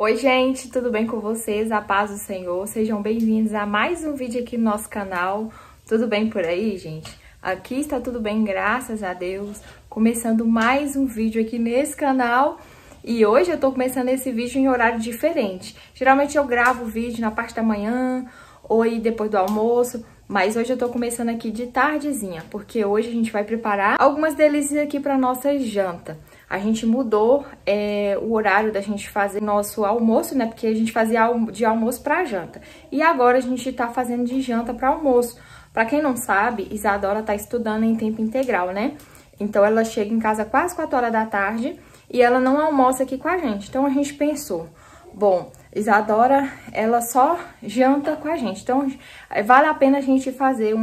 Oi gente, tudo bem com vocês? A paz do Senhor, sejam bem-vindos a mais um vídeo aqui no nosso canal. Tudo bem por aí, gente? Aqui está tudo bem, graças a Deus. Começando mais um vídeo aqui nesse canal. E hoje eu tô começando esse vídeo em horário diferente. Geralmente eu gravo o vídeo na parte da manhã ou aí depois do almoço. Mas hoje eu tô começando aqui de tardezinha, porque hoje a gente vai preparar algumas delícias aqui pra nossa janta. A gente mudou o horário da gente fazer nosso almoço, né? Porque a gente fazia de almoço pra janta. E agora a gente tá fazendo de janta pra almoço. Pra quem não sabe, Isadora tá estudando em tempo integral, né? Então ela chega em casa quase 4 horas da tarde e ela não almoça aqui com a gente. Então a gente pensou, bom, Isadora, ela só janta com a gente. Então vale a pena a gente fazer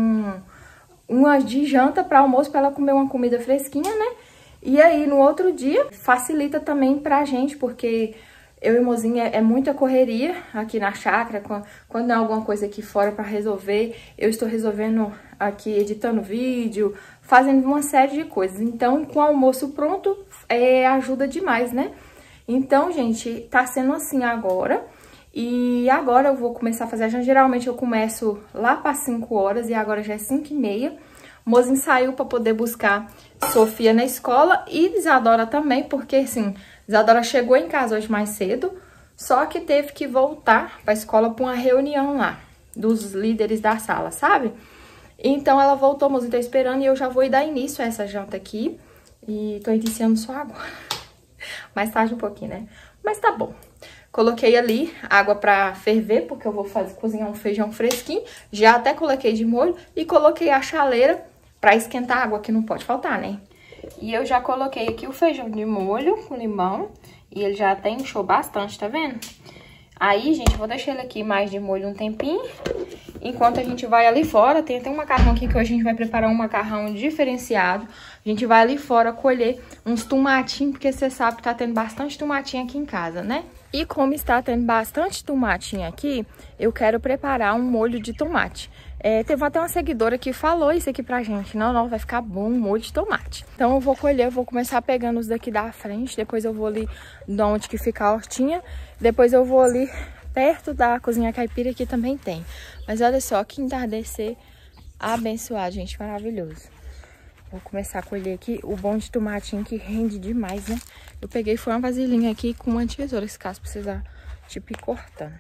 uma de janta para almoço, para ela comer uma comida fresquinha, né? E aí, no outro dia, facilita também pra gente, porque eu e o mozinho é muita correria aqui na chácara. Quando tem alguma coisa aqui fora pra resolver, eu estou resolvendo aqui, editando vídeo, fazendo uma série de coisas. Então, com o almoço pronto, ajuda demais, né? Então, gente, tá sendo assim agora. E agora eu vou começar a fazer a janta. Geralmente eu começo lá para 5 horas e agora já é 5h30. O mozinho saiu para poder buscar Sofia na escola e Isadora também, porque assim, Isadora chegou em casa hoje mais cedo, só que teve que voltar para a escola para uma reunião lá, dos líderes da sala, sabe? Então ela voltou, o mozinho tá esperando e eu já vou dar início a essa janta aqui. E tô iniciando só agora. Mais tarde um pouquinho, né? Mas tá bom. Coloquei ali água pra ferver, porque eu vou cozinhar um feijão fresquinho. Já até coloquei de molho e coloquei a chaleira pra esquentar a água, que não pode faltar, né? E eu já coloquei aqui o feijão de molho com limão. E ele já até inchou bastante, tá vendo? Aí, gente, eu vou deixar ele aqui mais de molho um tempinho. Enquanto a gente vai ali fora, tem até um macarrão aqui que hoje a gente vai preparar um macarrão diferenciado. A gente vai ali fora colher uns tomatinhos, porque você sabe que tá tendo bastante tomatinho aqui em casa, né? E como está tendo bastante tomatinho aqui, eu quero preparar um molho de tomate. Teve até uma seguidora que falou isso aqui pra gente. Não, vai ficar bom um molho de tomate. Então eu vou colher, eu vou começar pegando os daqui da frente. Depois eu vou ali de onde que fica a hortinha. Depois eu vou ali perto da cozinha caipira, que também tem. Mas olha só, que entardecer abençoado, gente, maravilhoso. Vou começar a colher aqui o bom de tomatinho, que rende demais, né? Eu peguei, foi uma vasilhinha aqui com uma tesoura, se caso precisar, tipo, ir cortando.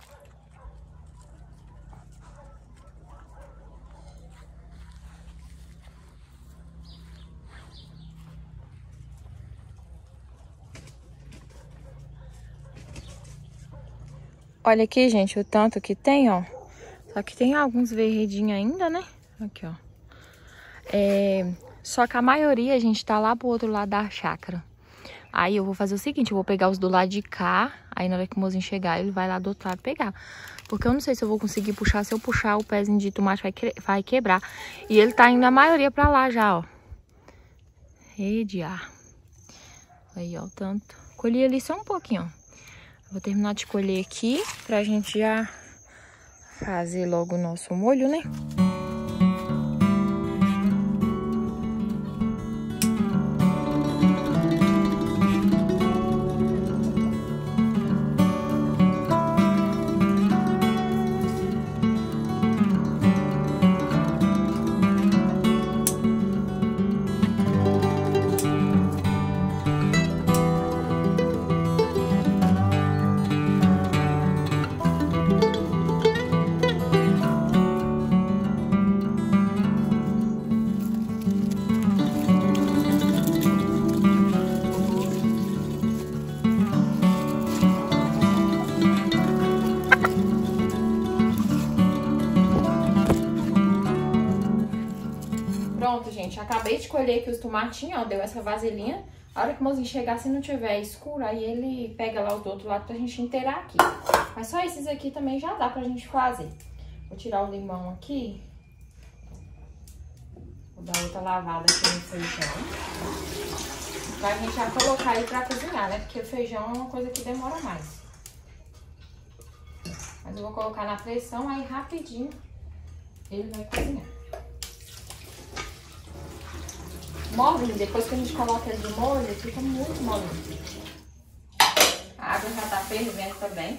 Olha aqui, gente, o tanto que tem, ó. Só que tem alguns verdinhos ainda, né? Aqui, ó. Só que a maioria, a gente tá lá pro outro lado da chácara. Aí eu vou fazer o seguinte, eu vou pegar os do lado de cá. Aí na hora que o mozinho chegar, ele vai lá do outro lado pegar. Porque eu não sei se eu vou conseguir puxar. Se eu puxar, o pezinho de tomate vai quebrar. E ele tá indo a maioria pra lá já, ó. Rediar. Aí, ó, tanto. Colhi ali só um pouquinho, ó. Vou terminar de colher aqui pra gente já fazer logo o nosso molho, né? Pronto, gente, acabei de colher aqui os tomatinhos, ó, deu essa vasilhinha. A hora que o mozinho chegar, se não tiver escuro, aí ele pega lá o do outro lado pra gente inteirar aqui. Mas só esses aqui também já dá pra gente fazer. Vou tirar o limão aqui. Vou dar outra lavada aqui no feijão. Pra gente já colocar aí pra cozinhar, né? Porque o feijão é uma coisa que demora mais. Mas eu vou colocar na pressão, aí rapidinho ele vai cozinhar. Molinho, depois que a gente coloca ele de molho, fica muito molinho. A água já tá fervendo também.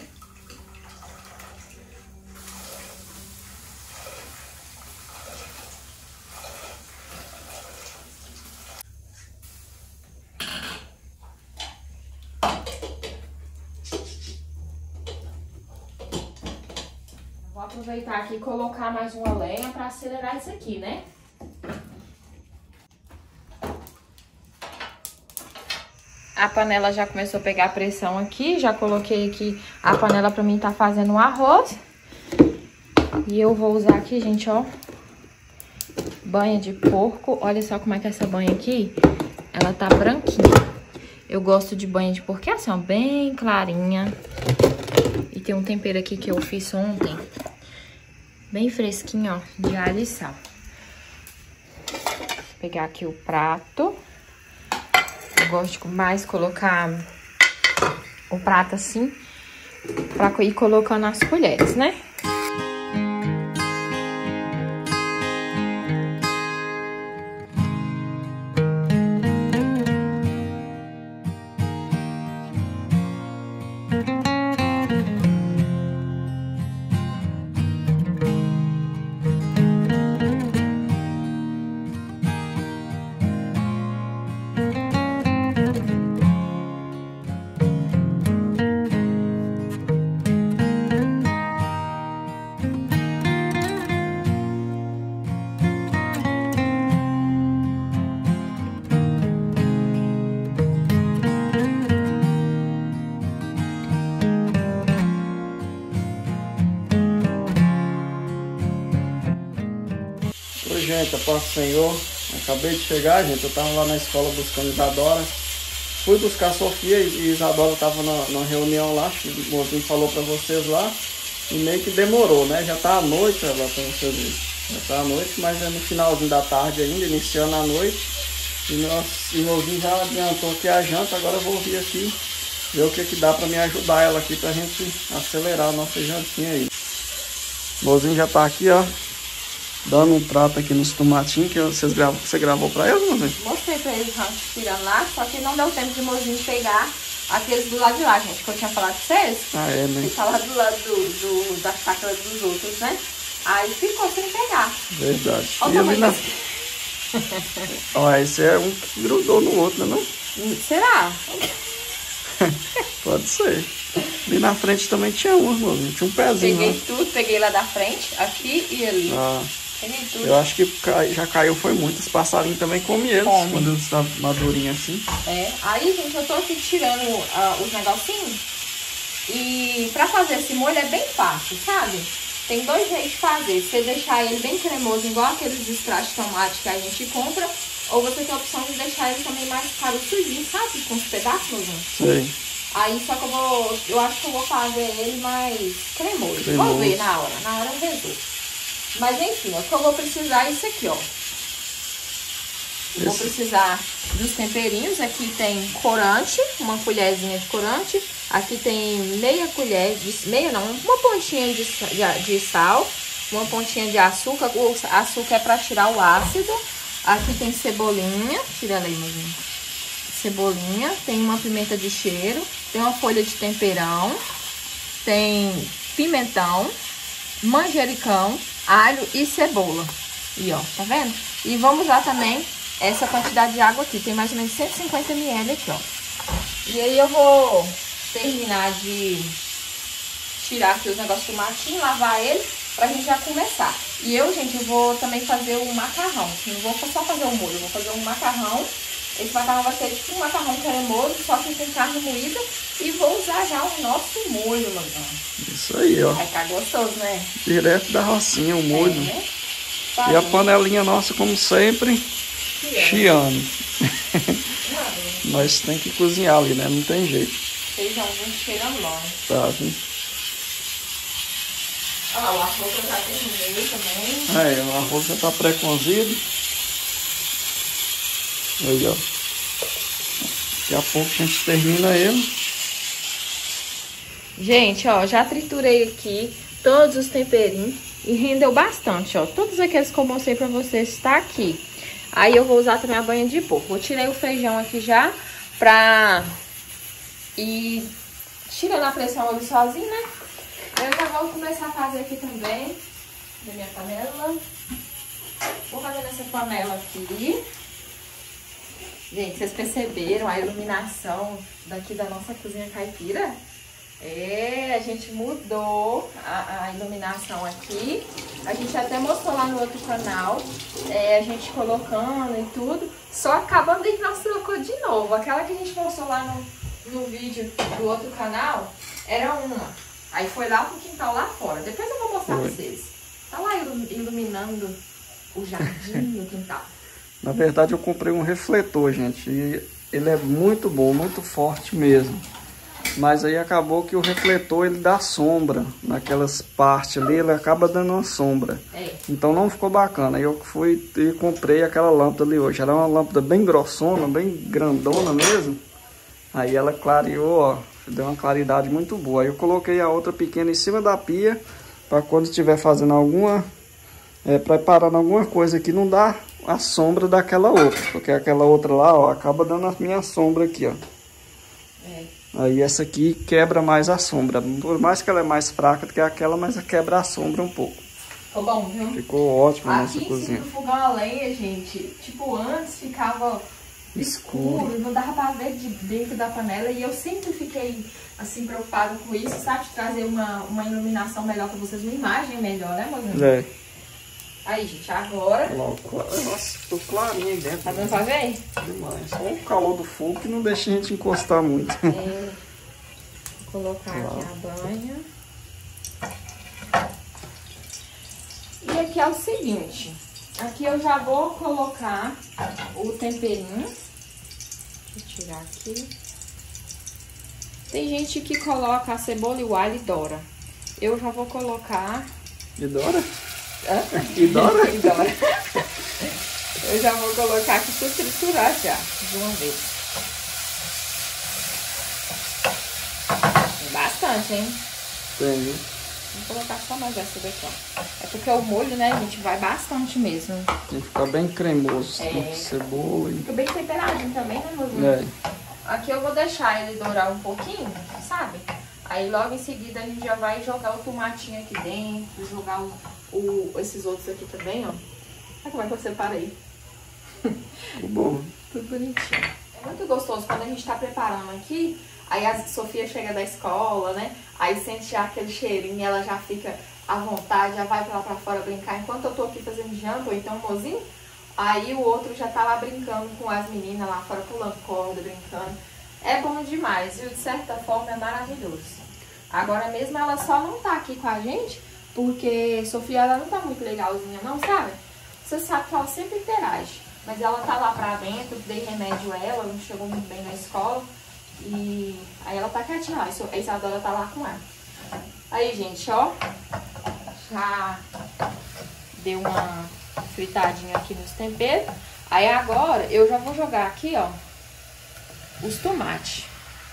Vou aproveitar aqui e colocar mais uma lenha para acelerar isso aqui, né? A panela já começou a pegar pressão aqui, já coloquei aqui a panela pra mim tá fazendo um arroz. E eu vou usar aqui, gente, ó, banha de porco. Olha só como é que essa banha aqui, ela tá branquinha. Eu gosto de banha de porco, é assim, ó, bem clarinha. E tem um tempero aqui que eu fiz ontem, bem fresquinho, ó, de alho e sal. Vou pegar aqui o prato. Eu gosto de mais colocar o prato assim, pra ir colocando as colheres, né? Gente, a paz do Senhor. Acabei de chegar, gente. Eu tava lá na escola buscando Isadora. Fui buscar a Sofia e Isadora tava na reunião lá. O mozinho falou pra vocês lá. E meio que demorou, né? Já tá à noite, lá pra vocês verem. Já tá à noite, mas é no finalzinho da tarde ainda, iniciando a noite. E o mozinho já adiantou aqui a janta. Agora eu vou vir aqui ver o que dá pra me ajudar ela aqui pra gente acelerar a nossa jantinha aí. O mozinho já tá aqui, ó, dando um trato aqui nos tomatinhos que você gravou pra eles, mozinho? Mostrei pra eles tirando lá, só que não deu tempo de mozinho pegar aqueles do lado de lá, gente, que eu tinha falado pra vocês. Ah, é, né? Ele tava do lado da chácara dos outros, né? Aí ficou sem pegar. Verdade. Olha o tamanho na... Ó, esse é um que grudou no outro, não? Será? Pode ser. Ali na frente também tinha um, mozinho. Tinha um pezinho. Peguei lá. Tudo, peguei lá da frente, aqui e ali. Ah. Peguei tudo. Eu acho que já caiu, foi muito. Os passarinhos também comem eles quando eles estão madurinhos assim. É, aí, gente, eu tô aqui tirando os negocinhos. E pra fazer esse molho é bem fácil, sabe? Tem dois jeitos de fazer. Você deixar ele bem cremoso, igual aqueles extratos de tomate que a gente compra. Ou você tem a opção de deixar ele também mais caroçudinho, sabe? Com os pedaços, né? Sei. Aí só que eu acho que eu vou fazer ele mais cremoso. Vou ver na hora eu resolvo. Mas enfim, o que eu vou precisar é isso aqui, ó. Vou precisar dos temperinhos. Aqui tem corante, uma colherzinha de corante. Aqui tem meia colher, uma pontinha de sal, uma pontinha de açúcar. O açúcar é pra tirar o ácido. Aqui tem cebolinha, tira ela aí, mozinho. Cebolinha, tem uma pimenta de cheiro, tem uma folha de temperão, tem pimentão, manjericão, alho e cebola. E ó, tá vendo? E vamos usar também essa quantidade de água aqui, tem mais ou menos 150 ml aqui, ó. E aí eu vou terminar de tirar aqui os negócios do tomatinho, lavar ele, pra gente já começar. E eu, gente, eu vou também fazer o macarrão. Não vou só fazer o molho, eu vou fazer um macarrão. Esse macarrão vai ser tipo um macarrão cremoso, só que com carne moída. E vou usar já o nosso molho, Lozão. Isso aí, ó. Vai ficar gostoso, né? Direto da rocinha, o molho. É. E a panelinha nossa, como sempre, chiando. Nós tem que cozinhar ali, né? Não tem jeito. Feijãozinho cheirando bom. Tá, viu? Olha lá, o arroz eu já terminei também. É, o arroz já tá pré-cozido. Aí, ó. Daqui a pouco a gente termina ele. Gente, ó, já triturei aqui todos os temperinhos e rendeu bastante, ó. Todos aqueles que eu mostrei pra vocês está aqui. Aí eu vou usar também a banha de porco. Eu tirei o feijão aqui já pra ir tirando a pressão ali sozinho, né? Eu já vou começar a fazer aqui também, da minha panela. Vou fazer nessa panela aqui. Gente, vocês perceberam a iluminação daqui da nossa cozinha caipira? A gente mudou a iluminação aqui. A gente até mostrou lá no outro canal, a gente colocando e tudo. Só acabando que nós trocou de novo. Aquela que a gente mostrou lá no vídeo do outro canal, era uma. Aí foi lá pro quintal lá fora. Depois eu vou mostrar pra vocês. Tá lá iluminando o jardim no quintal. Na verdade eu comprei um refletor, gente. E ele é muito bom, muito forte mesmo. Mas aí acabou que o refletor ele dá sombra naquelas partes ali, ele acaba dando uma sombra. Então não ficou bacana. Aí eu fui e comprei aquela lâmpada ali hoje. Ela é uma lâmpada bem grossona, bem grandona mesmo. Aí ela clareou, ó, deu uma claridade muito boa. Aí eu coloquei a outra pequena em cima da pia, para quando estiver fazendo alguma, preparando alguma coisa aqui, não dá a sombra daquela outra. Porque aquela outra lá, ó, acaba dando a minha sombra aqui, ó. Aí essa aqui quebra mais a sombra. Por mais que ela é mais fraca do que aquela, mas quebra a sombra um pouco. Ficou bom, viu? Ficou ótimo a nossa cozinha. Aqui em cima do fogão a lenha, gente, tipo, antes ficava escuro, não dava pra ver de dentro da panela. E eu sempre fiquei, assim, preocupada com isso, sabe? De trazer uma iluminação melhor pra vocês, uma imagem melhor, né, mozinho? Aí, gente, agora... Nossa, ficou clarinho aí dentro. Tá dando pra ver? Demais. Só o calor do fogo que não deixa a gente encostar muito. Vou colocar aqui a banha. E aqui é o seguinte. Aqui eu já vou colocar o temperinho. Deixa eu tirar aqui. Tem gente que coloca a cebola e o alho e dora. Eu já vou colocar... E dora? E dora? E dora. Eu já vou colocar aqui pra triturar já, de uma vez. Tem bastante, hein? Tem, viu? Vou colocar só mais essa daqui, ó. É porque o molho, né, gente, vai bastante mesmo. Tem que ficar bem cremoso, com cebola e... Fica bem temperadinho também, né, mozinho? Aqui eu vou deixar ele dourar um pouquinho, sabe? Aí logo em seguida a gente já vai jogar o tomatinho aqui dentro, jogar esses outros aqui também, ó. Olha como é que eu separei. Ficou bom. Tudo bonitinho. É muito gostoso quando a gente tá preparando aqui, aí a Sofia chega da escola, né? Aí sente já aquele cheirinho, ela já fica à vontade, já vai pra lá pra fora brincar. Enquanto eu tô aqui fazendo janta, ou então mozinho, aí o outro já tá lá brincando com as meninas lá fora, pulando corda, brincando. É bom demais, viu? De certa forma é maravilhoso. Agora mesmo ela só não tá aqui com a gente, porque Sofia ela não tá muito legalzinha não, sabe? Você sabe que ela sempre interage, mas ela tá lá pra dentro, dei remédio a ela, não chegou muito bem na escola. E aí ela tá quietinha lá, a Isadora tá lá com ela. Aí, gente, ó, já deu uma fritadinha aqui nos temperos. Aí agora eu já vou jogar aqui, ó, os tomates.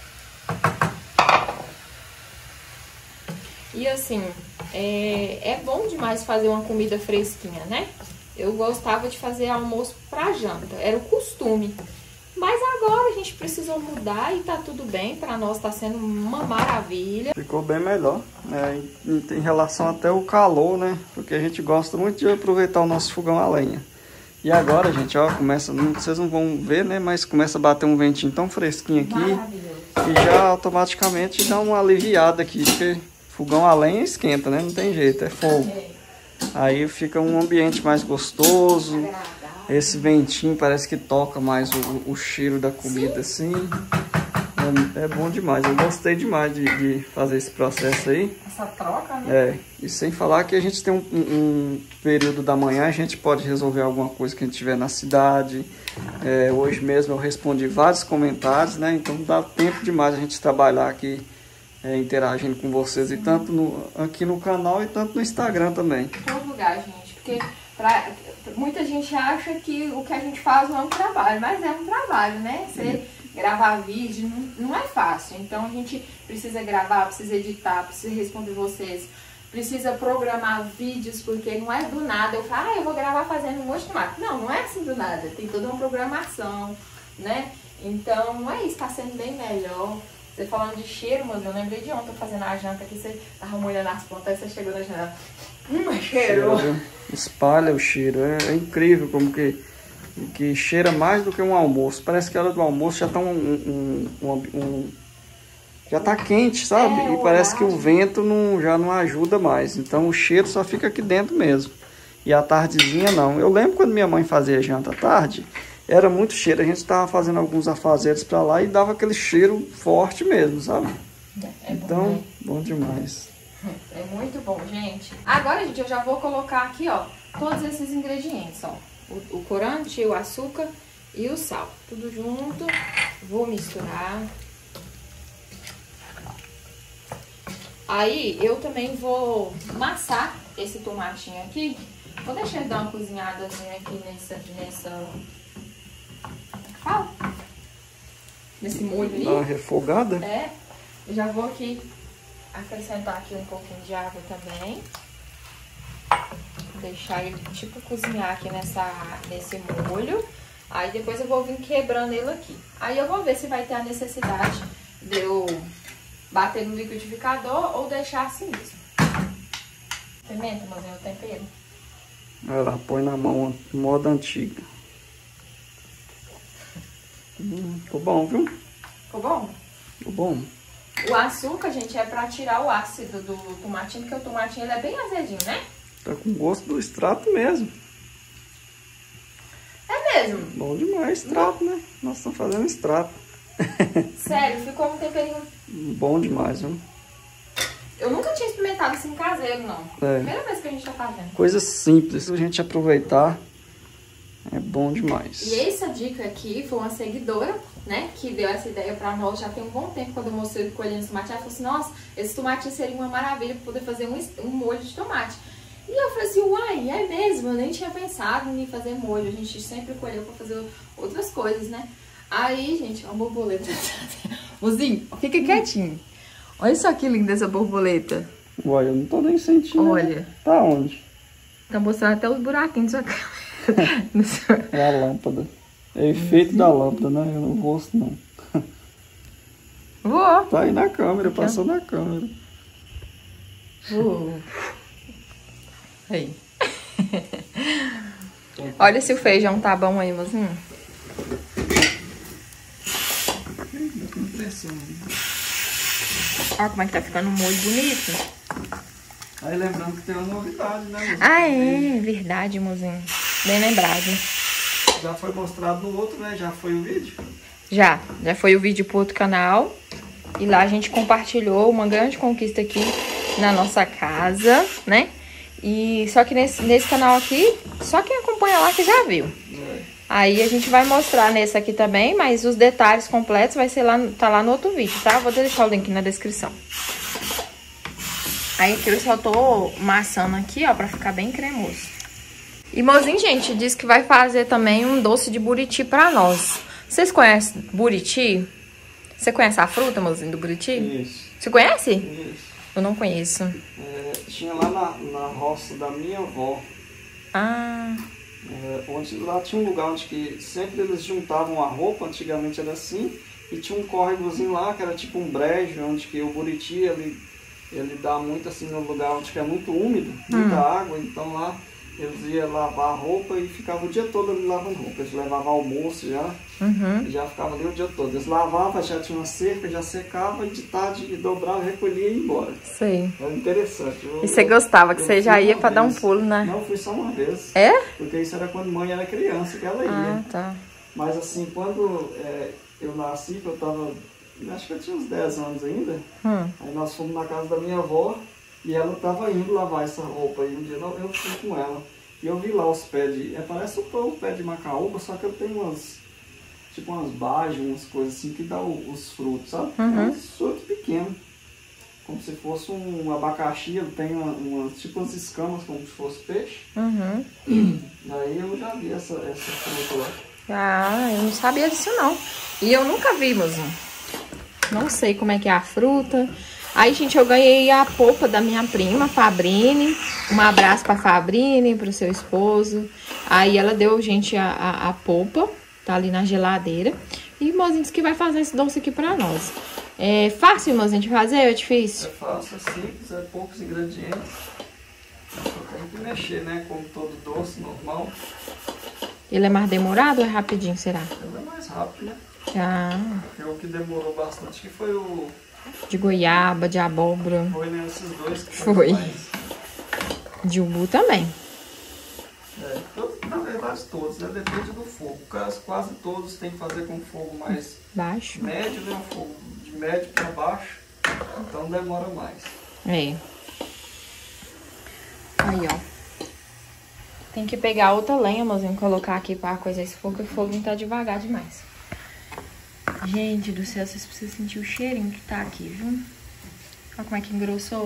E assim, é bom demais fazer uma comida fresquinha, né? Eu gostava de fazer almoço pra janta, era o costume. Mas agora a gente precisou mudar e tá tudo bem, pra nós tá sendo uma maravilha. Ficou bem melhor, né? Em relação até ao calor, né? Porque a gente gosta muito de aproveitar o nosso fogão a lenha. E agora, gente, ó, começa, vocês não vão ver, né? Mas começa a bater um ventinho tão fresquinho aqui. E já automaticamente dá uma aliviada aqui, porque fogão a lenha esquenta, né? Não tem jeito, é fogo. Aí fica um ambiente mais gostoso. Esse ventinho parece que toca mais o cheiro da comida, assim. É bom demais. Eu gostei demais de fazer esse processo aí. Essa troca, né? E sem falar que a gente tem um período da manhã, a gente pode resolver alguma coisa que a gente tiver na cidade. Hoje mesmo eu respondi vários comentários, né? Então dá tempo demais a gente trabalhar aqui, interagindo com vocês. E tanto aqui no canal e tanto no Instagram também. Em todo lugar, gente. Porque muita gente acha que o que a gente faz não é um trabalho, mas é um trabalho, né? Você gravar vídeo não é fácil. Então a gente precisa gravar, precisa editar, precisa responder vocês, precisa programar vídeos, porque não é do nada. Eu falo, eu vou gravar fazendo um monte de máquina. Não é assim do nada. Tem toda uma programação, né? Então é isso, tá sendo bem melhor. Você falando de cheiro, mozinho, eu lembrei de ontem fazendo a janta aqui, você tava molhando as pontas, aí você chegou na janela. Cheiro! Espalha o cheiro, é incrível como que cheira mais do que um almoço. Parece que a hora do almoço já tá já tá quente, sabe? E parece que o vento já não ajuda mais. Então o cheiro só fica aqui dentro mesmo. E a tardezinha não. Eu lembro quando minha mãe fazia janta à tarde, era muito cheiro. A gente estava fazendo alguns afazeres para lá e dava aquele cheiro forte mesmo, sabe? Então, bom, né? Bom demais. É muito bom, gente. Agora, gente, eu já vou colocar aqui, ó, todos esses ingredientes, ó. O corante, o açúcar e o sal. Tudo junto. Vou misturar. Aí, eu também vou amassar esse tomatinho aqui. Vou deixar ele dar uma cozinhadazinha aqui nesse molho ali. Dá uma refogada? É. Eu já vou aqui acrescentar aqui um pouquinho de água também. Deixar ele tipo cozinhar aqui nesse molho. Aí depois eu vou vir quebrando ele aqui. Aí eu vou ver se vai ter a necessidade de eu bater no liquidificador ou deixar assim mesmo. Pimenta, mozinho, o tempero. Ela põe na mão, moda antiga. Ficou bom, viu? Ficou bom? Ficou bom. O açúcar, gente, é pra tirar o ácido do tomatinho, porque o tomatinho ele é bem azedinho, né? Tá com gosto do extrato mesmo. É mesmo? Bom demais, extrato, né? Nós estamos fazendo extrato. Sério, ficou um temperinho... Bom demais, viu? Eu nunca tinha experimentado assim caseiro, não. É. Primeira vez que a gente tá fazendo. Coisa simples, se a gente aproveitar, é bom demais. E essa dica aqui foi uma seguidora, né, que deu essa ideia pra nós já tem um bom tempo, quando eu mostrei ele colhendo esse tomate. Ela falou assim, nossa, esse tomate seria uma maravilha pra poder fazer um molho de tomate. E eu falei assim, uai, é mesmo, eu nem tinha pensado em fazer molho, a gente sempre colheu pra fazer outras coisas, né. Aí, gente, ó, a borboleta. Mozinho, fica quietinho. Olha só que linda essa borboleta. Uai, eu não tô nem sentindo. Olha. Tá onde? Tá mostrando até os buraquinhos da sua câmera. É a lâmpada. É efeito da lâmpada, né? Eu não gosto, não. Voou. Tá aí na câmera, passou na câmera. Voou. Aí. Olha se o feijão tá bom aí, mozinho. Olha como é que tá ficando um molho bonito. Aí lembrando que tem uma novidade, né, mozinho? Ah, é verdade, mozinho. Bem lembrado. Já foi mostrado no outro, né? Já foi o vídeo? Já foi o vídeo pro outro canal. E lá a gente compartilhou uma grande conquista aqui na nossa casa, né? E só que nesse canal aqui, só quem acompanha lá que já viu. Aí a gente vai mostrar nesse aqui também, mas os detalhes completos vai ser lá, tá lá no outro vídeo, tá? Vou deixar o link na descrição. Aí aqui eu só tô amassando aqui, ó, pra ficar bem cremoso. E mozinho, gente, disse que vai fazer também um doce de buriti pra nós. Vocês conhecem buriti? Você conhece a fruta, mozinho, do buriti? Isso. Você conhece? Isso. Eu não conheço. É, tinha lá na roça da minha avó. Ah... onde lá tinha um lugar onde que sempre eles juntavam a roupa, antigamente era assim, e tinha um córregozinho lá que era tipo um brejo, onde que o buriti ele dá muito assim no lugar onde que é muito úmido, muita água, então lá eles iam lavar a roupa e ficavam o dia todo ali lavando roupa. Eles levavam almoço já, e já ficavam ali o dia todo. Eles lavavam, já tinha uma cerca, já secava, e de tarde dobrava, recolhia e ia embora. Sei. Era interessante. E você gostava, que você já ia pra dar um pulo, né? Não, fui só uma vez. É? Porque isso era quando mãe era criança que ela ia. Ah, tá. Mas assim, quando eu nasci, que eu tava, acho que eu tinha uns 10 anos ainda, aí nós fomos na casa da minha avó e ela tava indo lavar essa roupa. E um dia eu fui com ela e eu vi lá os pés de... parece o pé de macaúba, só que eu tenho umas bages, umas coisas assim que dá os frutos, sabe? Uns frutos pequenos. Como se fosse um abacaxi, ele tem tipo umas escamas como se fosse peixe. Aí eu já vi essa fruta lá. Ah, eu não sabia disso não. E eu nunca vi, mozinho. Não sei como é que é a fruta. Aí, gente, eu ganhei a polpa da minha prima, Fabrine. Um abraço pra Fabrine, pro seu esposo. Aí ela deu, gente, a polpa. Tá ali na geladeira. E o mozinho disse que vai fazer esse doce aqui pra nós. É fácil, mozinho, de fazer ou é difícil? É fácil, é simples, é poucos ingredientes. Só tem que mexer, né? Como todo doce normal. Ele é mais demorado ou é rapidinho, será? Ele é mais rápido, né? Ah. Porque o que demorou bastante que foi o... De goiaba, de abóbora. Foi nesses dois que foi. Mais. De umbu também. Na verdade todos, né? Depende do fogo. Quase todos tem que fazer com fogo mais baixo. Médio, né? Um fogo de médio para baixo. Então demora mais. É. Aí, ó. Tem que pegar outra lenha, mozinho, colocar aqui pra coisar esse fogo, porque o fogo não tá devagar demais. Gente do céu, vocês precisam sentir o cheirinho que tá aqui, viu? Olha como é que engrossou.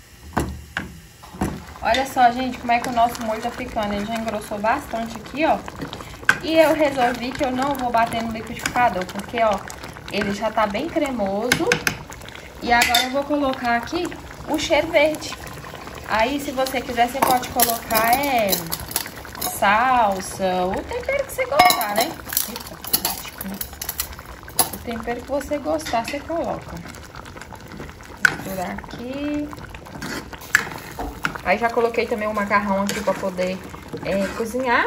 Olha só, gente, como é que o nosso molho tá ficando. Ele já engrossou bastante aqui, ó. E eu resolvi que eu não vou bater no liquidificador, porque, ó, ele já tá bem cremoso. E agora eu vou colocar aqui o cheiro verde. Aí, se você quiser, você pode colocar salsa, o tempero que você gostar, né? O tempero que você gostar, você coloca. Vou misturar aqui. Aí já coloquei também o macarrão aqui pra poder cozinhar.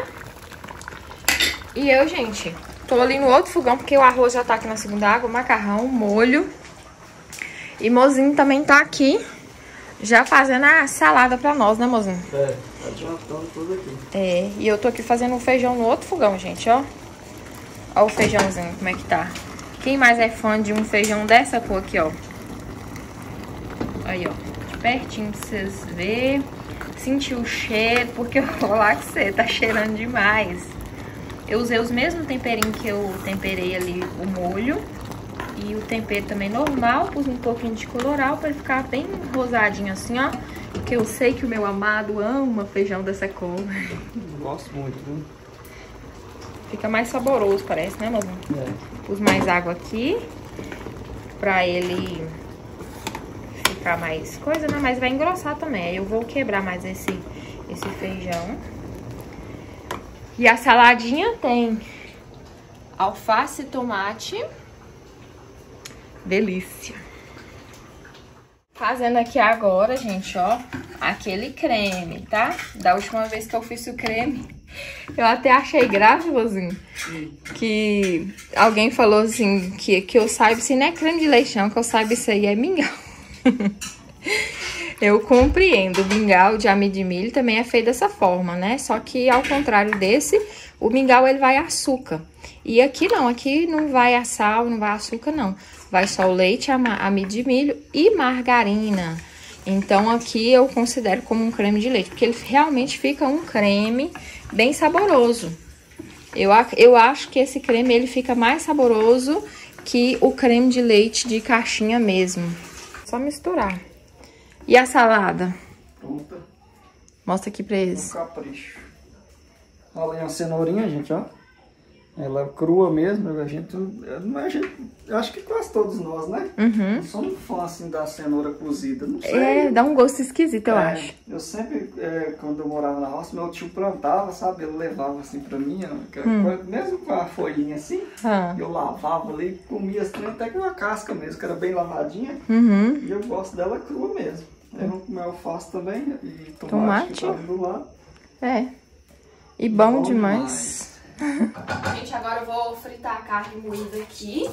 E eu, gente, tô ali no outro fogão, porque o arroz já tá aqui na segunda água, o macarrão, o molho. E mozinho também tá aqui, já fazendo a salada pra nós, né, mozinho? Tá adiantando tudo aqui. E eu tô aqui fazendo o feijão no outro fogão, gente, ó. Ó o feijãozinho, como é que tá. Quem mais é fã de um feijão dessa cor aqui, ó. Aí, ó, de pertinho pra vocês verem. Sentir o cheiro, porque eu vou lá que você tá cheirando demais. Eu usei os mesmos temperinhos que eu temperei ali o molho. E o tempero também normal, pus um pouquinho de colorau pra ele ficar bem rosadinho assim, ó. Porque eu sei que o meu amado ama feijão dessa cor. Gosto muito, viu? Fica mais saboroso, parece, né, mozinho? Pus mais água aqui pra ele ficar mais coisa, né? Mas vai engrossar também. Aí eu vou quebrar mais esse feijão. E a saladinha tem alface e tomate. Delícia. Fazendo aqui agora, gente, ó, aquele creme, tá? Da última vez que eu fiz o creme, eu até achei grave, mozinho, que alguém falou assim, que eu saiba, se não é creme de leite não, que eu saiba isso aí é mingau. Eu compreendo, o mingau de amido de milho também é feito dessa forma, né? Só que ao contrário desse, o mingau ele vai açúcar. E aqui não vai a sal, não vai açúcar não. Vai só o leite, amido de milho e margarina. Então aqui eu considero como um creme de leite, porque ele realmente fica um creme bem saboroso. Eu acho que esse creme ele fica mais saboroso que o creme de leite de caixinha mesmo. Só misturar. E a salada? Pronta. Mostra aqui pra eles. Um capricho. Olha aí uma cenourinha, gente, ó. Ela é crua mesmo, eu acho que quase todos nós, né? Uhum. Somos fãs assim da cenoura cozida, não sei. Dá um gosto esquisito, eu acho. Eu sempre, quando eu morava na roça, meu tio plantava, sabe? Ele levava assim pra mim, mesmo com a folhinha assim, eu lavava ali, comia assim, até com uma casca mesmo, que era bem lavadinha. Uhum. E eu gosto dela crua mesmo. Aí vamos comer alface também, e tomate. Que tá do lado. E bom demais. Gente, agora eu vou fritar a carne moída aqui.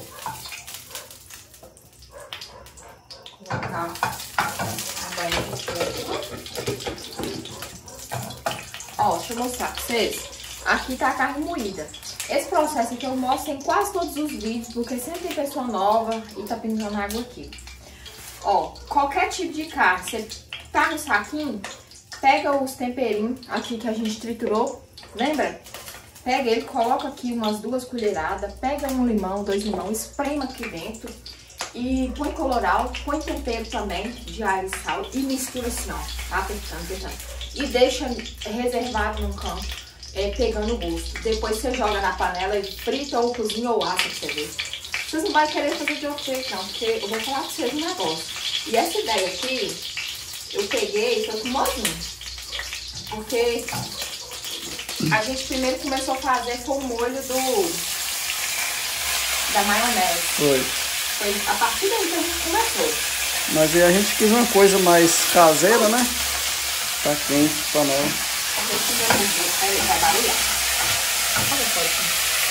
Colocar a banha de fogo. Ó, deixa eu mostrar pra vocês. Aqui tá a carne moída. Esse processo aqui eu mostro em quase todos os vídeos, porque sempre tem pessoa nova e tá pingando água aqui. Ó, qualquer tipo de carne, você tá no saquinho, pega os temperinhos aqui que a gente triturou, lembra? Pega ele, coloca aqui umas 2 colheradas, pega um limão, 2 limões, esprema aqui dentro e põe colorau, põe tempero também de alho e sal e mistura assim, ó, tá? Apertando. E deixa reservado num canto, pegando o gosto. Depois você joga na panela e frita ou cozinha ou assa pra você ver. Vocês não vão querer fazer de outro jeito não, porque eu vou falar pra vocês um negócio. E essa ideia aqui, eu peguei e foi com o mozinho, porque a gente primeiro começou a fazer com o molho da maionese. Foi Foi a partir daí que a gente começou. Mas aí a gente quis uma coisa mais caseira, né? Tá quente pra nós. Vamos ver se vai mudar. Peraí, vai barulhar. Olha só aqui.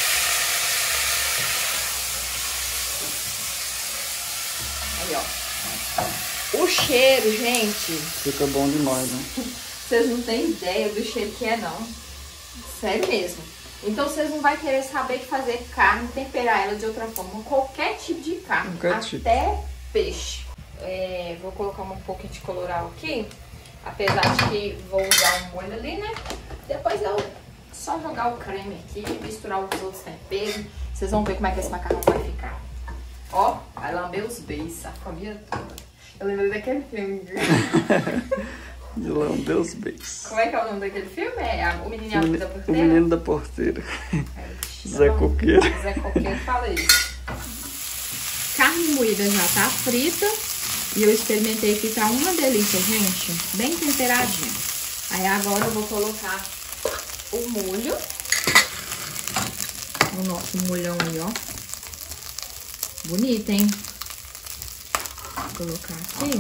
Aí, ó. O cheiro, gente. Fica bom demais, né? Vocês não têm ideia do cheiro que é, não. Sério mesmo. Então, vocês não vão querer saber de fazer carne, temperar ela de outra forma. Qualquer tipo de carne. Até peixe. Vou colocar um pouquinho de colorau aqui. Apesar de que vou usar um molho ali, né? Depois eu só jogar o creme aqui, misturar os outros temperos. Vocês vão ver como é que esse macarrão vai ficar. Ó, vai lamber os beijos, a família toda. Eu lembrei daquele filme. De lamber os beijos. Como é que é o nome daquele filme? É o Menino da Porteira? O Menino da Porteira. Zé Coqueiro. Zé Coqueiro fala isso. Carne moída já tá frita. E eu experimentei que tá uma delícia, gente. Bem temperadinha. Aí agora eu vou colocar o molho. O nosso molhão aí, ó. Bonito, hein? Vou colocar aqui.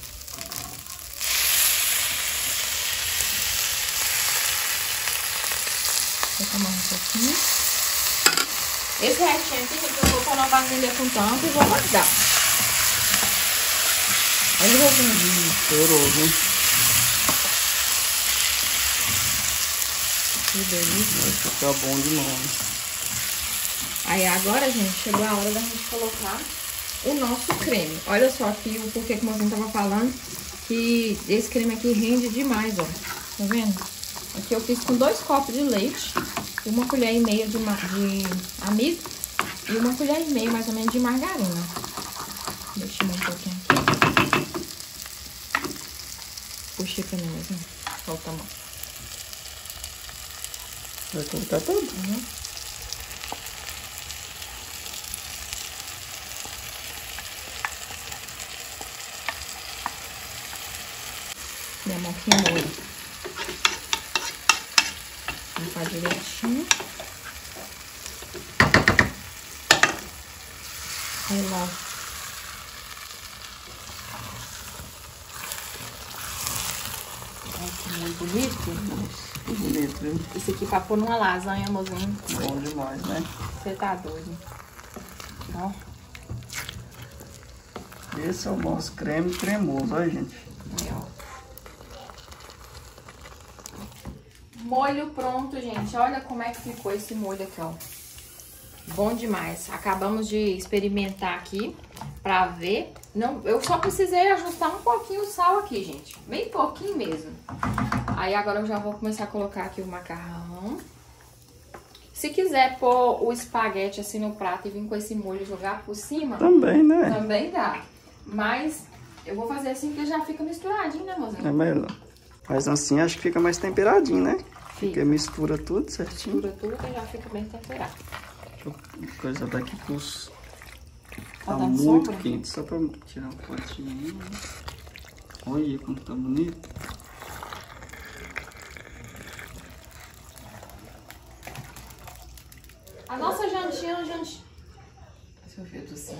Vou tomar um pouquinho. Esse restinho aqui, gente, eu vou pôr na vasilha com tampa e vou guardar. Olha o rosinho. Estourou, viu? Que delícia. Vai ficar bom demais. Aí agora, gente, chegou a hora da gente colocar o nosso creme. Olha só aqui o porquê que o mozinho tava falando que esse creme aqui rende demais, ó. Tá vendo? Aqui eu fiz com 2 copos de leite, 1,5 colher de amido e 1,5 colher mais ou menos de margarina. Deixa eu um pouquinho aqui. Puxei pra mim mesmo. Olha o tamanho. Vai colocar tudo? Uhum. Minha mão queimou. Limpar direitinho. Aí lá. Olha que muito bonito. Que bonito, viu? Isso aqui pra pôr numa lasanha, mozinho. Bom demais, né? Você tá doido. Ó. Esse é o nosso creme cremoso, olha, gente. Aí, ó. Molho pronto, gente. Olha como é que ficou esse molho aqui, ó. Bom demais. Acabamos de experimentar aqui pra ver. Não, eu só precisei ajustar um pouquinho o sal aqui, gente. Bem pouquinho mesmo. Aí agora eu já vou começar a colocar aqui o macarrão. Se quiser pôr o espaguete assim no prato e vir com esse molho e jogar por cima... Também, né? Também dá. Mas eu vou fazer assim porque já fica misturadinho, né, mozinho? É melhor. Mas assim acho que fica mais temperadinho, né? Fica. Porque mistura tudo certinho. Mistura tudo e já fica bem temperado. Deixa eu coisa daqui pros... Tá Tá muito sombra? quente, só pra tirar um potinho. Olha como tá bonito. A nossa jantinha, Deixa eu ver do sim.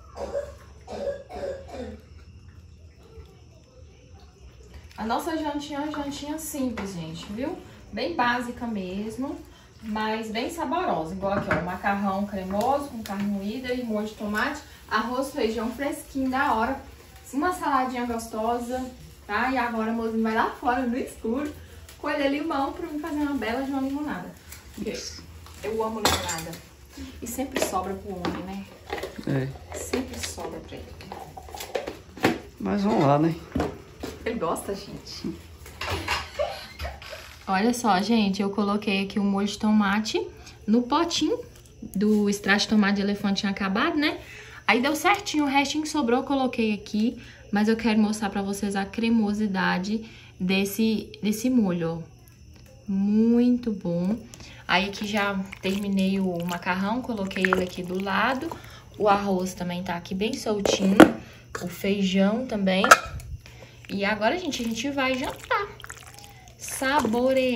A nossa jantinha é uma jantinha simples, gente, viu? Bem básica mesmo, mas bem saborosa. Igual aqui, ó, macarrão cremoso com carne moída e molho de tomate, arroz, feijão fresquinho da hora, uma saladinha gostosa, tá? E agora o mozinho vai lá fora, no escuro, colher limão pra mim fazer uma bela de uma limonada. Porque eu amo limonada. E sempre sobra pro homem, né? É. Sempre sobra pra ele. Mas vamos lá, né? Ele gosta, gente. Olha só, gente, eu coloquei aqui o molho de tomate no potinho do extrato de tomate de elefante tinha acabado, né? Aí deu certinho, o restinho que sobrou eu coloquei aqui, mas eu quero mostrar pra vocês a cremosidade desse molho, ó. Muito bom. Aí aqui já terminei o macarrão, coloquei ele aqui do lado. O arroz também tá aqui bem soltinho. O feijão também. E agora, gente, a gente vai jantar.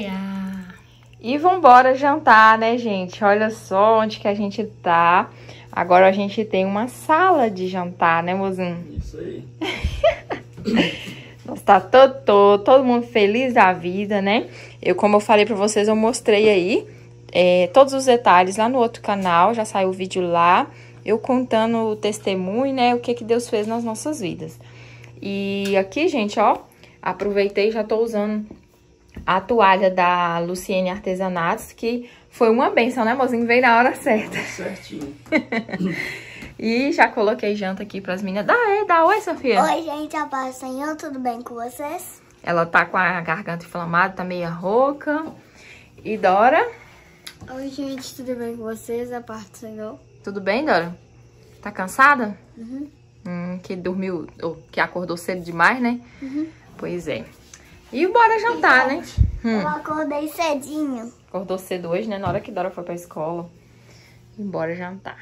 Saborear. E vambora jantar, né, gente? Olha só onde que a gente tá. Agora a gente tem uma sala de jantar, né, mozinho? Isso aí. Nossa, tá todo mundo feliz da vida, né? Como eu falei pra vocês, eu mostrei aí todos os detalhes lá no outro canal. Já saiu o vídeo lá, eu contando o testemunho, né? O que Deus fez nas nossas vidas. E aqui, gente, ó, aproveitei, já tô usando a toalha da Luciene Artesanatos, que foi uma benção, né, mozinho? Veio na hora certa. Certinho. E já coloquei janta aqui pras meninas. Dá oi, Sofia. Oi, gente, a paz do Senhor, tudo bem com vocês? Ela tá com a garganta inflamada, tá meio rouca. E Dora? Oi, gente, tudo bem com vocês? A paz do Senhor. Tudo bem, Dora? Tá cansada? Uhum. Que dormiu, ou que acordou cedo demais, né? Uhum. Pois é. E bora jantar, né? Eu acordei cedinho. Acordou cedo hoje, né? Na hora que Dora foi pra escola. E bora jantar.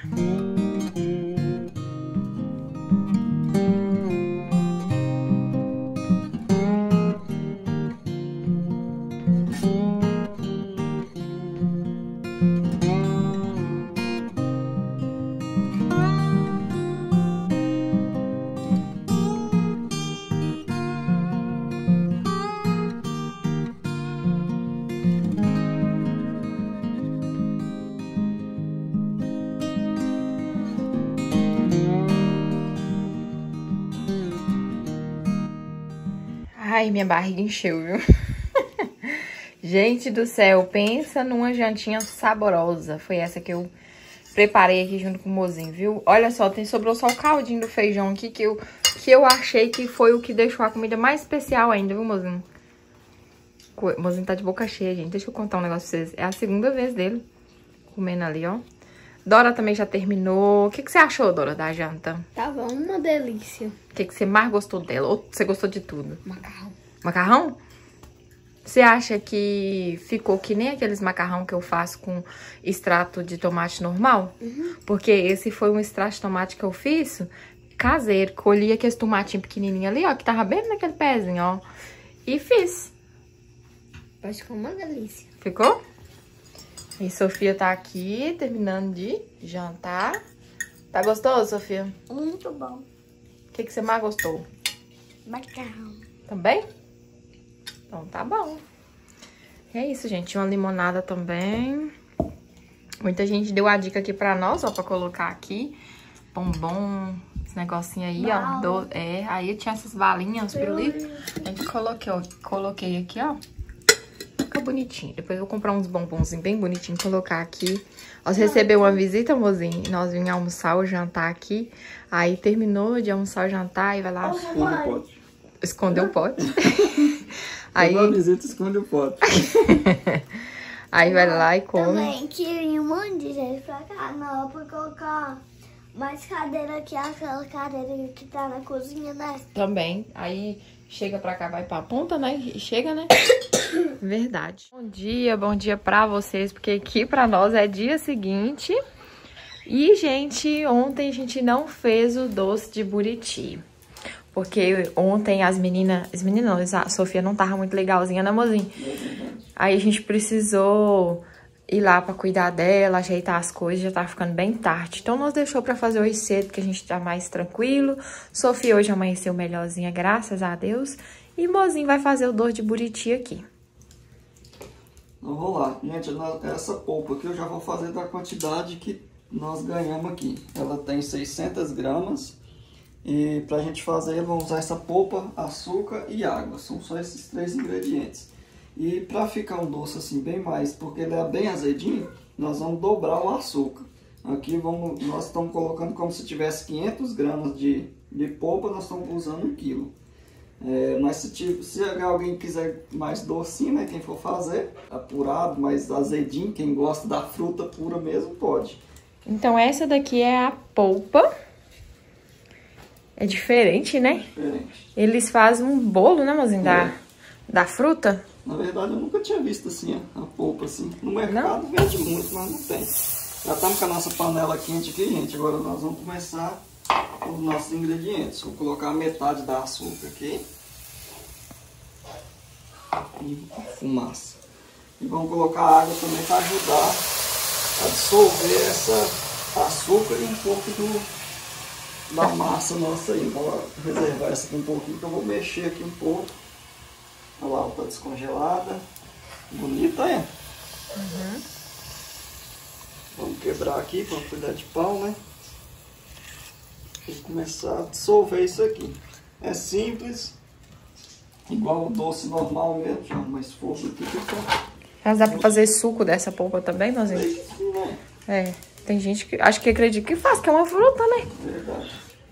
Ai, minha barriga encheu, viu? Gente do céu, pensa numa jantinha saborosa. Foi essa que eu preparei aqui junto com o mozinho, viu? Olha só, sobrou só o caldinho do feijão aqui, que eu achei que foi o que deixou a comida mais especial ainda, viu, mozinho? O mozinho tá de boca cheia, gente. Deixa eu contar um negócio pra vocês. É a segunda vez dele comendo ali, ó. Dora também já terminou. O que você achou, Dora, da janta? Tava uma delícia. O que você mais gostou dela? Ou você gostou de tudo? Macarrão. Macarrão? Você acha que ficou que nem aqueles macarrão que eu faço com extrato de tomate normal? Uhum. Porque esse foi um extrato de tomate que eu fiz caseiro. Colhi aquele tomatinho pequenininho ali, ó, que tava bem naquele pezinho, ó. E fiz. Mas ficou uma delícia. Ficou? E Sofia tá aqui, terminando de jantar. Tá gostoso, Sofia? Muito bom. O que você mais gostou? Macarrão. Também? Então tá bom. É isso, gente. Uma limonada também. Muita gente deu a dica aqui pra nós, ó, pra colocar aqui. Bombom, esse negocinho aí, ó. Aí tinha essas balinhas, pirulito. A gente coloquei aqui, ó. Fica bonitinho. Depois eu vou comprar uns bombonzinhos bem bonitinhos, colocar aqui. Nós recebemos uma visita, mozinho. Nós vimos almoçar o jantar aqui. Aí terminou de almoçar o jantar e vai lá. Escondeu o pote. Aí a visita, esconde o pote. Aí vai lá e come. Também queria um monte de gente pra cá, não, pra colocar mais cadeira aqui, aquela cadeira que tá na cozinha, né? Também. Aí chega pra cá, vai pra ponta, né? E chega, né? Verdade. Bom dia pra vocês, porque aqui pra nós é dia seguinte. E, gente, ontem a gente não fez o doce de buriti. Porque ontem as meninas não, a Sofia não tava muito legalzinha, né, mozinho? Aí a gente precisou ir lá pra cuidar dela, ajeitar as coisas, já tava ficando bem tarde. Então nós deixou pra fazer hoje cedo, que a gente tá mais tranquilo. Sofia hoje amanheceu melhorzinha, graças a Deus. E mozinho vai fazer o doce de buriti aqui. Então, vou lá. Gente, essa polpa aqui eu já vou fazer da quantidade que nós ganhamos aqui. Ela tem 600 gramas. E pra gente fazer, vamos usar essa polpa, açúcar e água. São só esses 3 ingredientes. E pra ficar um doce assim bem mais, porque ele é bem azedinho, nós vamos dobrar o açúcar. Aqui nós estamos colocando como se tivesse 500 gramas de polpa, nós estamos usando 1 quilo. Mas se alguém quiser mais docinho, né, quem for fazer, apurado, mais azedinho, quem gosta da fruta pura mesmo, pode. Então essa daqui é a polpa. É diferente, né? Diferente. Eles fazem um bolo, né, mozinho, da fruta. Na verdade, eu nunca tinha visto assim, a polpa assim. No mercado vende muito, mas não tem. Já estamos com a nossa panela quente aqui, gente. Agora nós vamos começar os nossos ingredientes. Vou colocar metade da açúcar aqui. E fumaça. E vamos colocar água também para ajudar a dissolver açúcar e um pouco da massa nossa aí. Vou reservar essa aqui um pouquinho, que eu vou mexer aqui um pouco. Olha lá, ela tá descongelada. Bonita, é? Uhum. Vamos quebrar aqui com uma colher de pau, né? E começar a dissolver isso aqui. É simples, igual o doce normal mesmo, já mais fofo aqui. Mas dá pra fazer suco dessa polpa também, mozinho? Né? É, tem gente que acho que acredita que faz, que é uma fruta, né? Verdade.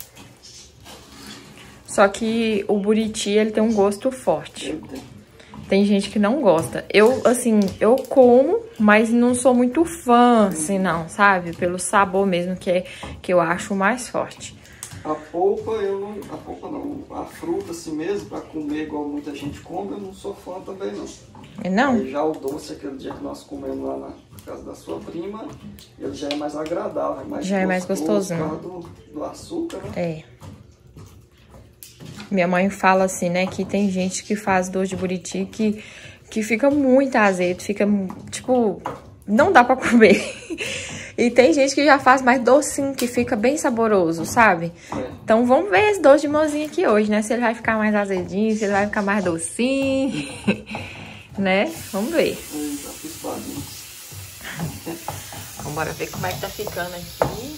Só que o buriti, ele tem um gosto forte. Eu tenho. Tem gente que não gosta. Eu, assim, eu como, mas não sou muito fã, assim, não, sabe? Pelo sabor mesmo, que eu acho mais forte. A polpa, a polpa não, a fruta assim mesmo, pra comer igual muita gente come, eu não sou fã também não. Não? Aí já o doce, aquele dia que nós comemos lá na casa da sua prima, ele já é mais agradável, Já é mais gostosinho. Por causa do açúcar, né? É. Minha mãe fala assim, né, que tem gente que faz doce de buriti que fica muito azedo, fica, tipo, não dá pra comer. E tem gente que já faz mais docinho, que fica bem saboroso, sabe? É. Então vamos ver esse doce de mozinho aqui hoje, né? Se ele vai ficar mais azedinho, se ele vai ficar mais docinho, né? Vamos ver. Já fiz bagunça. Vamos bora ver como é que tá ficando aqui.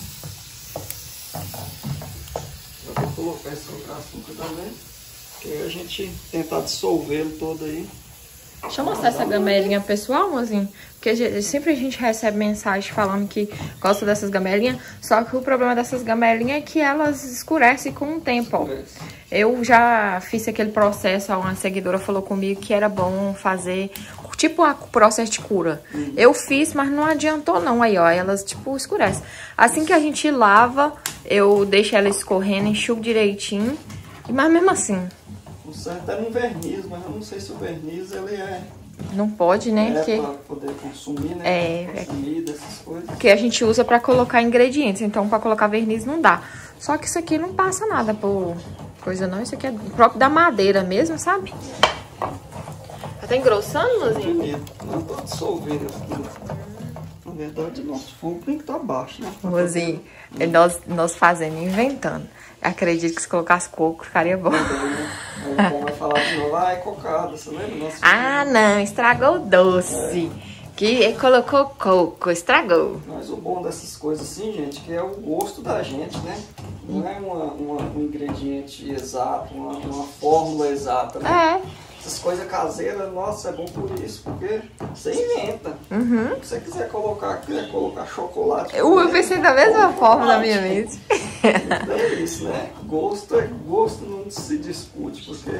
Eu vou colocar esse outro açúcar também, que aí a gente tentar dissolvê-lo todo aí. Deixa eu mostrar essa gamelinha pessoal, mozinho. Porque sempre a gente recebe mensagem falando que gosta dessas gamelinhas. Só que o problema dessas gamelinhas é que elas escurecem com o tempo, ó. Eu já fiz aquele processo, uma seguidora falou comigo que era bom fazer, tipo o processo de cura. Eu fiz, mas não adiantou não, aí ó, elas tipo escurecem. Assim que a gente lava, eu deixo ela escorrendo, enxugo direitinho, mas mesmo assim... O certo é no verniz, mas eu não sei se o verniz ele é... Não pode, né? Pra poder consumir, né? Consumir dessas coisas. Que a gente usa pra colocar ingredientes, então pra colocar verniz não dá. Só que isso aqui não passa nada por coisa não, isso aqui é próprio da madeira mesmo, sabe? Tá engrossando, mozinho? Bonito, não tô dissolvendo aqui. Na verdade, o nosso fogo tem que estar baixo, né? Mozinho, nós fazendo, inventando. Acredito que se colocasse coco, ficaria bom. Aí o vai falar de novo, é cocada, você lembra? Nossa, Ah, não, estragou o doce. Que colocou coco, estragou. Mas o bom dessas coisas assim, gente, que é o gosto da gente, né? Não é um ingrediente exato, uma fórmula exata, né? Essas coisas caseiras, nossa, é bom por isso, porque você inventa. Se você quiser colocar chocolate... Eu pensei da mesma forma na minha mente. É isso, né? Gosto não se discute, porque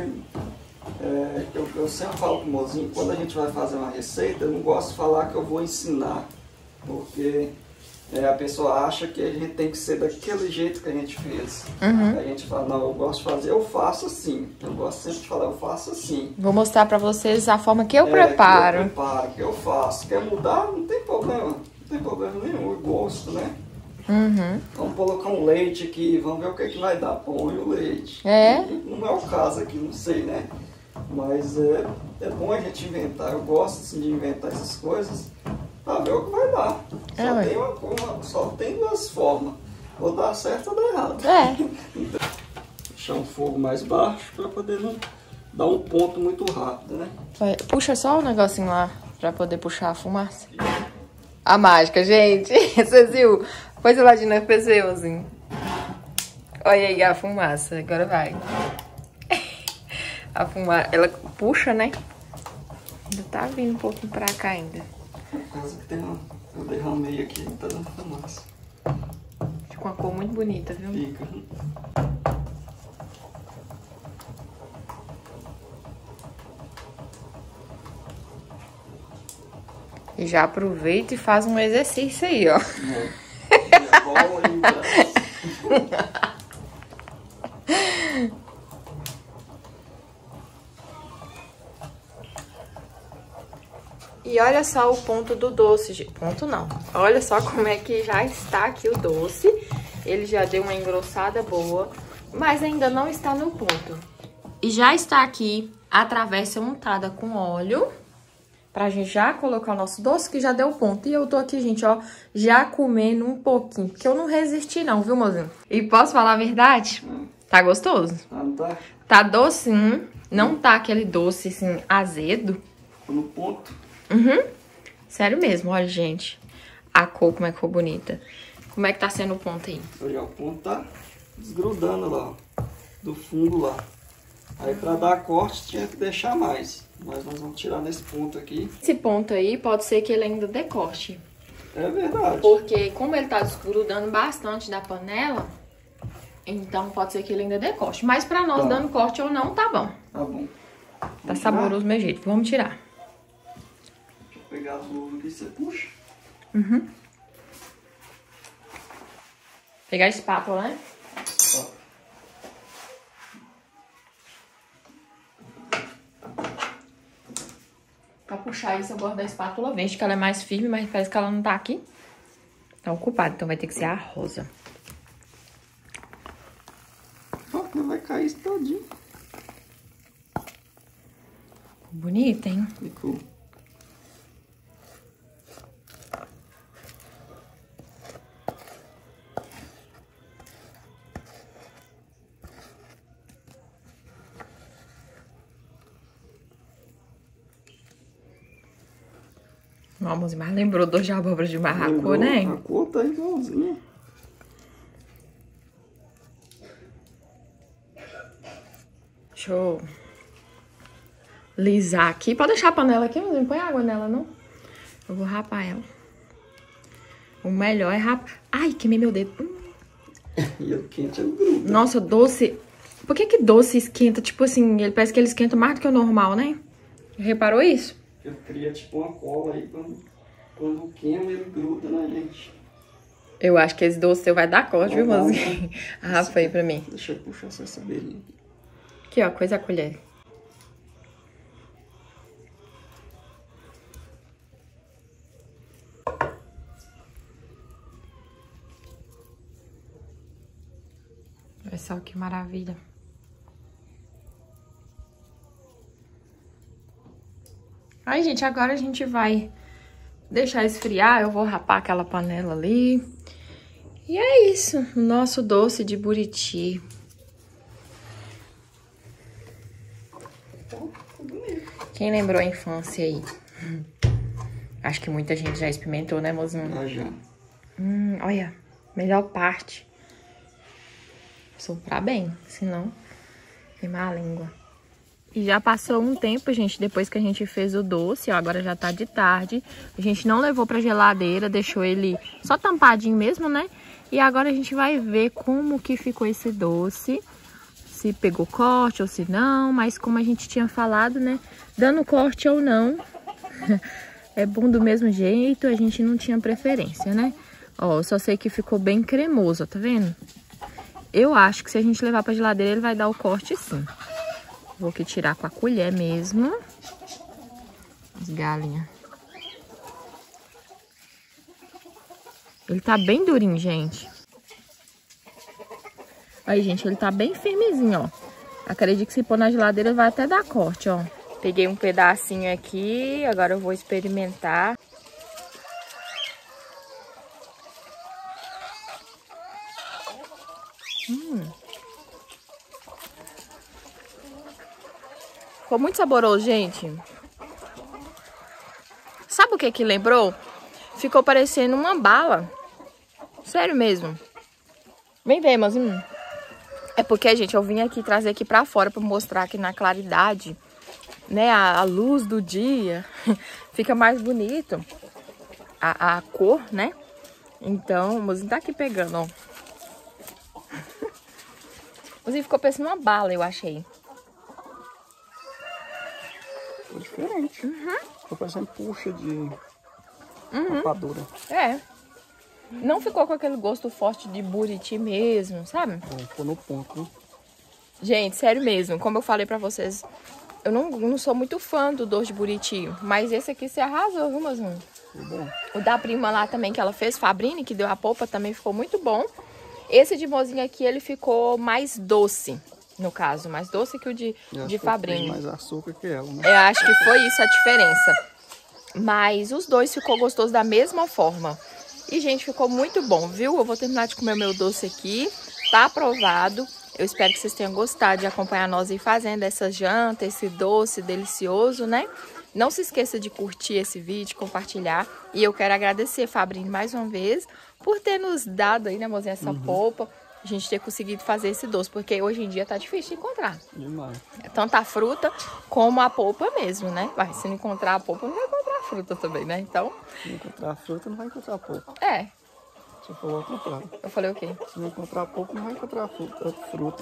eu sempre falo com o mozinho, quando a gente vai fazer uma receita, eu não gosto de falar que eu vou ensinar, porque a pessoa acha que a gente tem que ser daquele jeito que a gente fez. A gente fala, não, eu gosto de fazer, eu faço assim. Eu gosto sempre de falar, eu faço assim. Vou mostrar pra vocês a forma que eu preparo. Que eu faço. Quer mudar? Não tem problema. Não tem problema nenhum, o gosto, né? Vamos colocar um leite aqui, vamos ver o que vai dar. Põe o leite. Não é o caso aqui, não sei, né? Mas é bom a gente inventar. Eu gosto assim, de inventar essas coisas pra ver o que vai dar. Só tem duas formas. Ou dar certo ou dar errado. Então, deixar um fogo mais baixo pra poder não dar um ponto muito rápido, né? Puxa só o negocinho lá pra poder puxar a fumaça. A mágica, gente. Vocês viram? Pôs o ladinho na pessoazinho. Olha aí a fumaça. Agora vai. A fumaça, ela puxa, né? Ainda tá vindo um pouquinho pra cá ainda. Por causa que eu derramei aqui, tá dando fumaça. Fica uma cor muito bonita, viu? Fica. E já aproveita e faz um exercício aí, ó. E olha só o ponto do doce, gente. Ponto não. Olha só como é que já está aqui o doce. Ele já deu uma engrossada boa, mas ainda não está no ponto. E já está aqui a travessa untada com óleo. pra gente já colocar o nosso doce, que já deu ponto. E eu tô aqui, gente, ó, já comendo um pouquinho, porque eu não resisti não, viu, mozinho? E posso falar a verdade? Tá gostoso? Tá. Tá docinho, não tá aquele doce, assim, azedo. Tô no ponto. Sério mesmo, olha, gente, a cor como é que ficou bonita. Como é que tá sendo o ponto aí? Olha, o ponto tá desgrudando lá, ó, do fundo lá. Aí pra dar corte tinha que deixar mais, mas nós vamos tirar nesse ponto aqui. Esse ponto aí pode ser que ele ainda decorte. É verdade. Porque como ele tá desgrudando bastante da panela, então pode ser que ele ainda decorte. Mas pra nós, Tá. dando corte ou não, tá bom. Tá bom. Tá saboroso do meu jeito. Vamos tirar. Deixa eu pegar as luvas aqui, você puxa. Pegar a espátula, né? Ó. Pra puxar isso, eu gosto da espátula verde, que ela é mais firme, mas parece que ela não tá aqui. Tá ocupada, então vai ter que ser a rosa. Ó, vai cair isso todinho. Bonita, hein? Ficou. Vamos, mas lembrou doce de abóbora de maracô, Lembrou? né? A cor tá igualzinha. Deixa eu lisar aqui. Pode deixar a panela aqui, mas não põe água nela, não. Eu vou rapar ela. O melhor é rapar. Ai, queimei meu dedo. E o quente é o grudo. Nossa, doce. Por que doce esquenta? Tipo assim, ele parece que ele esquenta mais do que o normal, né? Reparou isso? Eu cria tipo uma cola aí, quando queima ele gruda na gente. Eu acho que esse doce seu vai dar corte, viu, Vai, mozinho? Rafa aí pra mim. Deixa eu puxar essa beirinha. Aqui, ó, coisa a colher. Olha só que maravilha. Aí, gente, agora a gente vai deixar esfriar. Eu vou rapar aquela panela ali. E é isso, o nosso doce de buriti. Quem lembrou a infância aí? Acho que muita gente já experimentou, né, mozinho? Já. Olha, melhor parte. Soprar bem, senão queimar a língua. E já passou um tempo, gente, depois que a gente fez o doce, ó, agora já tá de tarde. A gente não levou pra geladeira, deixou ele só tampadinho mesmo, né? E agora a gente vai ver como que ficou esse doce. Se pegou corte ou se não, mas como a gente tinha falado, né? Dando corte ou não, é bom do mesmo jeito, a gente não tinha preferência, né? Ó, eu só sei que ficou bem cremoso, ó, tá vendo? Eu acho que se a gente levar pra geladeira, ele vai dar o corte sim. Vou aqui tirar com a colher mesmo. As galinhas. Ele tá bem durinho, gente. Aí, gente, ele tá bem firmezinho, ó. Acredito que se pôr na geladeira vai até dar corte, ó. Peguei um pedacinho aqui, agora eu vou experimentar. Ficou muito saboroso, gente. Sabe o que que lembrou? Ficou parecendo uma bala. Sério mesmo. Vem ver, mozinho. É porque, gente, eu vim aqui trazer aqui pra fora pra mostrar que na claridade, né, a luz do dia, fica mais bonito. A cor, né? Então, o mozinho tá aqui pegando, ó. O mozinho ficou parecendo uma bala, eu achei. Ficou diferente. Ficou parecendo puxa de rapadura. É. Não ficou com aquele gosto forte de buriti mesmo, sabe? Ficou no ponto, né? Gente, sério mesmo, como eu falei pra vocês, eu não sou muito fã do doce de buriti, mas esse aqui se arrasou, viu, mozinho? Ficou bom. O da prima lá também que ela fez, Fabrini, que deu a polpa, também ficou muito bom. Esse de mozinho aqui, ele ficou mais doce, no caso, mais doce que o de Fabrini. Tem mais açúcar que ela, né? Eu acho que foi isso a diferença. Mas os dois ficou gostoso da mesma forma. E, gente, ficou muito bom, viu? Eu vou terminar de comer o meu doce aqui. Tá aprovado. Eu espero que vocês tenham gostado de acompanhar nós aí fazendo essa janta, esse doce delicioso, né? Não se esqueça de curtir esse vídeo, compartilhar. E eu quero agradecer, Fabrinho, mais uma vez, por ter nos dado aí, né, mozinha, essa polpa. A gente ter conseguido fazer esse doce, porque hoje em dia tá difícil de encontrar. Demais. Tanto a fruta como a polpa mesmo, né? Mas se não encontrar a polpa, não vai encontrar a fruta também, né? Então... Se não encontrar a fruta, não vai encontrar a polpa. É. Você falou ao contrário. Eu falei o quê? Se não encontrar a polpa, não vai encontrar a fruta.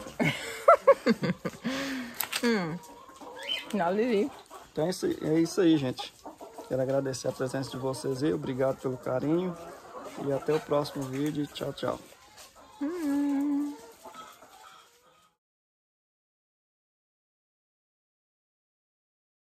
Não, Lili. Então é isso aí, gente. Quero agradecer a presença de vocês aí. Obrigado pelo carinho. E até o próximo vídeo. Tchau, tchau.